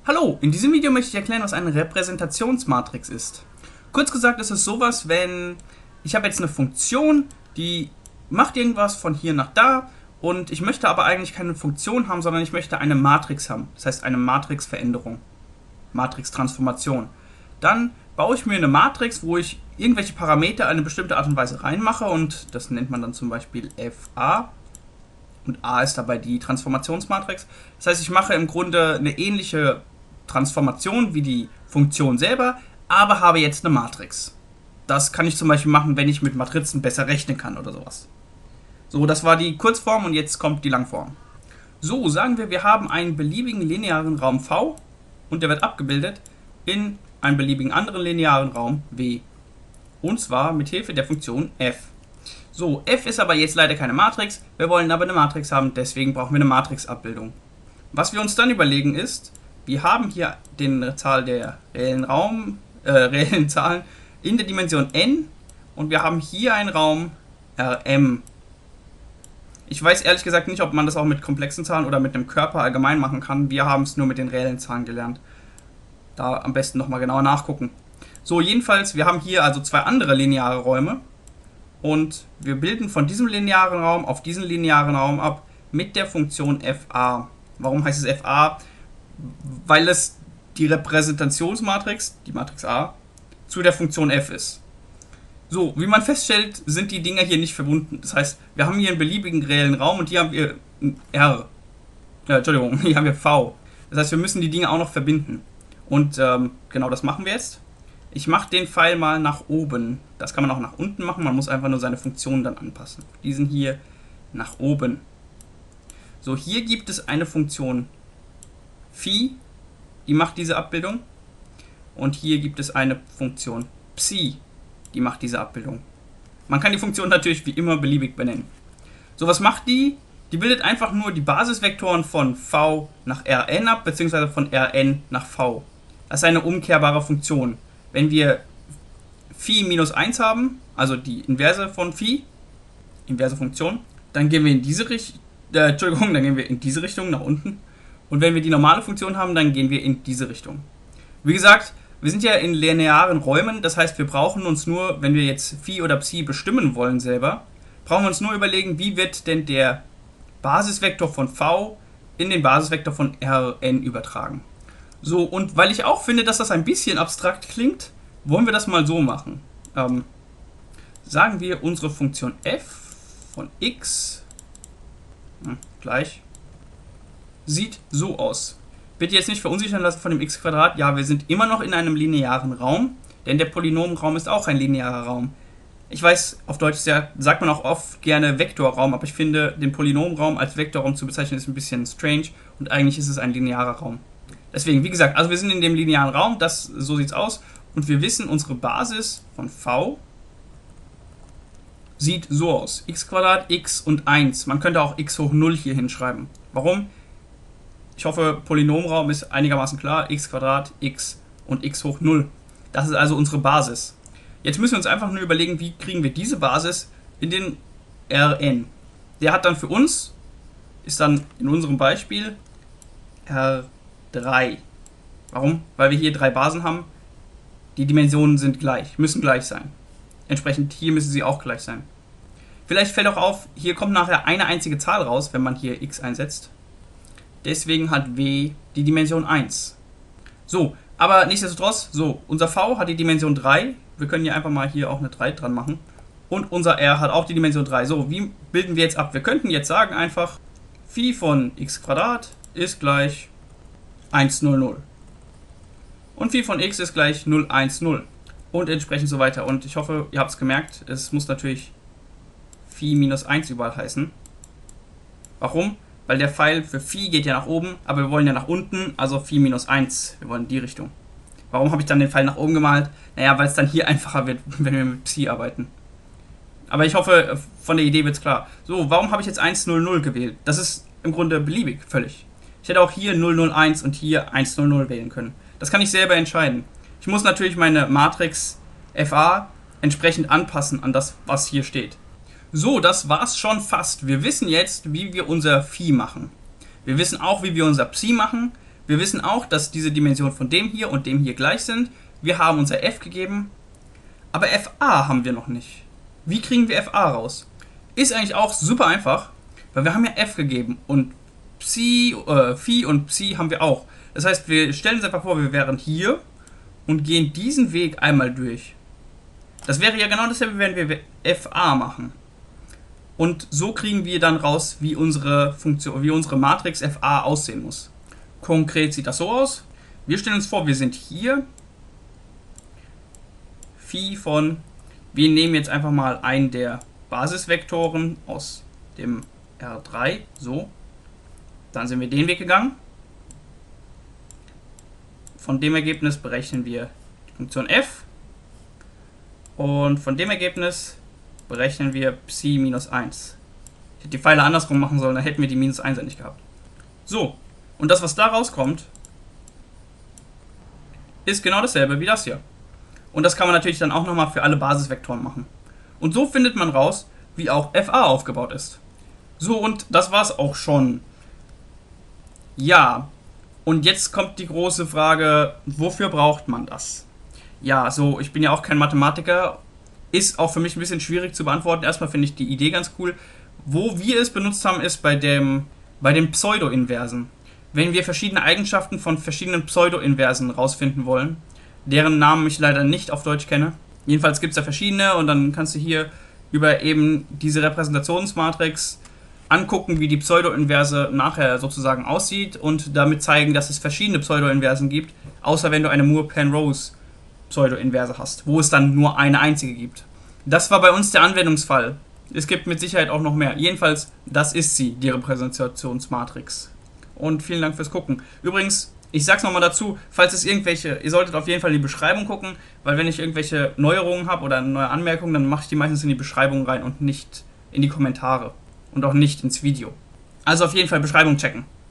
Hallo, in diesem Video möchte ich erklären, was eine Repräsentationsmatrix ist. Kurz gesagt ist es sowas, wenn ich habe jetzt eine Funktion, die macht irgendwas von hier nach da und ich möchte aber eigentlich keine Funktion haben, sondern ich möchte eine Matrix haben. Das heißt eine Matrixveränderung, Matrixtransformation. Dann baue ich mir eine Matrix, wo ich irgendwelche Parameter in eine bestimmte Art und Weise reinmache und das nennt man dann zum Beispiel FA. Und A ist dabei die Transformationsmatrix. Das heißt, ich mache im Grunde eine ähnliche Transformation wie die Funktion selber, aber habe jetzt eine Matrix. Das kann ich zum Beispiel machen, wenn ich mit Matrizen besser rechnen kann oder sowas. So, das war die Kurzform und jetzt kommt die Langform. So, sagen wir haben einen beliebigen linearen Raum V und der wird abgebildet in einen beliebigen anderen linearen Raum W. Und zwar mit Hilfe der Funktion f. So, f ist aber jetzt leider keine Matrix, wir wollen aber eine Matrix haben, deswegen brauchen wir eine Matrixabbildung. Was wir uns dann überlegen ist, wir haben hier die Zahl der reellen Zahlen in der Dimension n und wir haben hier einen Raum Rm. Ich weiß ehrlich gesagt nicht, ob man das auch mit komplexen Zahlen oder mit einem Körper allgemein machen kann. Wir haben es nur mit den reellen Zahlen gelernt. Da am besten nochmal genauer nachgucken. So, jedenfalls, wir haben hier also zwei andere lineare Räume. Und wir bilden von diesem linearen Raum auf diesen linearen Raum ab mit der Funktion FA. Warum heißt es FA? Weil es die Repräsentationsmatrix, die Matrix A, zu der Funktion f ist. So, wie man feststellt, sind die Dinger hier nicht verbunden. Das heißt, wir haben hier einen beliebigen reellen Raum und hier haben wir R. Hier haben wir V. Das heißt, wir müssen die Dinge auch noch verbinden. Und genau das machen wir jetzt. Ich mache den Pfeil mal nach oben. Das kann man auch nach unten machen. Man muss einfach nur seine Funktion dann anpassen. Diesen hier nach oben. So, hier gibt es eine Funktion Phi, die macht diese Abbildung. Und hier gibt es eine Funktion Psi, die macht diese Abbildung. Man kann die Funktion natürlich wie immer beliebig benennen. So, was macht die? Die bildet einfach nur die Basisvektoren von V nach Rn ab, beziehungsweise von Rn nach V. Das ist eine umkehrbare Funktion. Wenn wir Phi minus 1 haben, also die Inverse von Phi, inverse Funktion, dann gehen wir in diese Richtung, dann gehen wir in diese Richtung nach unten. Und wenn wir die normale Funktion haben, dann gehen wir in diese Richtung. Wie gesagt, wir sind ja in linearen Räumen, das heißt, wir brauchen uns nur, wenn wir jetzt Phi oder Psi bestimmen wollen selber, brauchen wir uns nur überlegen, wie wird denn der Basisvektor von V in den Basisvektor von Rn übertragen. So, und weil ich auch finde, dass das ein bisschen abstrakt klingt, wollen wir das mal so machen. Sagen wir, unsere Funktion f von x gleich sieht so aus. Bitte jetzt nicht verunsichern lassen von dem x². Ja, wir sind immer noch in einem linearen Raum, denn der Polynomraum ist auch ein linearer Raum. Ich weiß, auf Deutsch sagt man auch oft gerne Vektorraum, aber ich finde, den Polynomraum als Vektorraum zu bezeichnen ist ein bisschen strange und eigentlich ist es ein linearer Raum. Deswegen, wie gesagt, also wir sind in dem linearen Raum, so sieht es aus. Und wir wissen, unsere Basis von V sieht so aus. x², x und 1. Man könnte auch x hoch 0 hier hinschreiben. Warum? Ich hoffe, Polynomraum ist einigermaßen klar. x², x und x hoch 0. Das ist also unsere Basis. Jetzt müssen wir uns einfach nur überlegen, wie kriegen wir diese Basis in den Rn. Der hat dann für uns, ist dann in unserem Beispiel R3. Warum? Weil wir hier 3 Basen haben. Die Dimensionen sind gleich, müssen gleich sein. Entsprechend hier müssen sie auch gleich sein. Vielleicht fällt auch auf, hier kommt nachher eine einzige Zahl raus, wenn man hier x einsetzt. Deswegen hat W die Dimension 1. So, aber nichtsdestotrotz, so, unser V hat die Dimension 3. Wir können hier einfach mal hier auch eine 3 dran machen. Und unser R hat auch die Dimension 3. So, wie bilden wir jetzt ab? Wir könnten jetzt sagen einfach, Phi von x² ist gleich 1,00. Und Phi von x ist gleich 0,10. Und entsprechend so weiter. Und ich hoffe, ihr habt es gemerkt, es muss natürlich Phi minus 1 überall heißen. Warum? Weil der Pfeil für Phi geht ja nach oben, aber wir wollen ja nach unten, also Phi minus 1. Wir wollen in die Richtung. Warum habe ich dann den Pfeil nach oben gemalt? Naja, weil es dann hier einfacher wird, wenn wir mit Psi arbeiten. Aber ich hoffe, von der Idee wird es klar. So, warum habe ich jetzt 1,00 gewählt? Das ist im Grunde beliebig, völlig. Ich hätte auch hier 001 und hier 1,00 wählen können. Das kann ich selber entscheiden. Ich muss natürlich meine Matrix FA entsprechend anpassen an das, was hier steht. So, das war's schon fast. Wir wissen jetzt, wie wir unser Phi machen. Wir wissen auch, wie wir unser Psi machen. Wir wissen auch, dass diese Dimensionen von dem hier und dem hier gleich sind. Wir haben unser f gegeben, aber fa haben wir noch nicht. Wie kriegen wir fa raus? Ist eigentlich auch super einfach, weil wir haben ja f gegeben und Psi und Psi haben wir auch. Das heißt, wir stellen uns einfach vor, wir wären hier und gehen diesen Weg einmal durch. Das wäre ja genau dasselbe, wenn wir fa machen. Und so kriegen wir dann raus, wie unsere Funktion, wie unsere Matrix fa aussehen muss. Konkret sieht das so aus. Wir stellen uns vor, wir sind hier. Phi von, wir nehmen jetzt einfach mal einen der Basisvektoren aus dem R3, so. Dann sind wir den Weg gegangen. Von dem Ergebnis berechnen wir die Funktion f. Und von dem Ergebnis berechnen wir Psi minus 1. Ich hätte die Pfeile andersrum machen sollen, dann hätten wir die minus 1 nicht gehabt. So, und das, was da rauskommt, ist genau dasselbe wie das hier. Und das kann man natürlich dann auch nochmal für alle Basisvektoren machen. Und so findet man raus, wie auch fa aufgebaut ist. So, und das war's auch schon. Ja, und jetzt kommt die große Frage, wofür braucht man das? Ja, so, ich bin ja auch kein Mathematiker, ist auch für mich ein bisschen schwierig zu beantworten. Erstmal finde ich die Idee ganz cool. Wo wir es benutzt haben, ist bei den Pseudo-Inversen. Wenn wir verschiedene Eigenschaften von verschiedenen Pseudo-Inversen rausfinden wollen, deren Namen ich leider nicht auf Deutsch kenne. Jedenfalls gibt es da verschiedene und dann kannst du hier über eben diese Repräsentationsmatrix angucken, wie die Pseudo-Inverse nachher sozusagen aussieht und damit zeigen, dass es verschiedene Pseudo-Inversen gibt, außer wenn du eine Moore-Penrose Pseudo-Inverse hast, wo es dann nur eine einzige gibt. Das war bei uns der Anwendungsfall. Es gibt mit Sicherheit auch noch mehr. Jedenfalls, das ist sie, die Repräsentationsmatrix. Und vielen Dank fürs Gucken. Übrigens, ich sag's nochmal dazu, falls es irgendwelche, ihr solltet auf jeden Fall in die Beschreibung gucken, weil wenn ich irgendwelche Neuerungen habe oder neue Anmerkungen, dann mache ich die meistens in die Beschreibung rein und nicht in die Kommentare. Und auch nicht ins Video. Also auf jeden Fall Beschreibung checken.